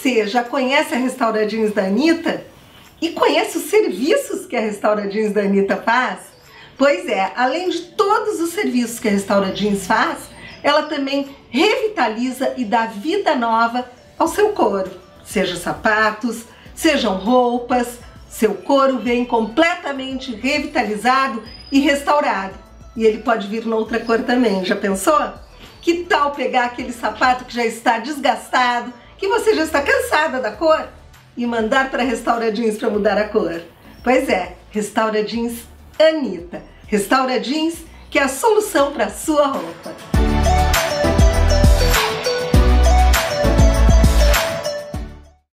você já conhece a Restaura Jeans da Anitta e conhece os serviços que a Restaura Jeans da Anitta faz? Pois é, além de todos os serviços que a Restaura Jeans faz, ela também revitaliza e dá vida nova ao seu couro. Seja sapatos, sejam roupas, seu couro vem completamente revitalizado e restaurado. E ele pode vir noutra cor também, já pensou? Que tal pegar aquele sapato que já está desgastado, que você já está cansada da cor, e mandar para a Restaura Jeans para mudar a cor? Pois é, Restaura Jeans Anitta. Restaura Jeans, que é a solução para a sua roupa.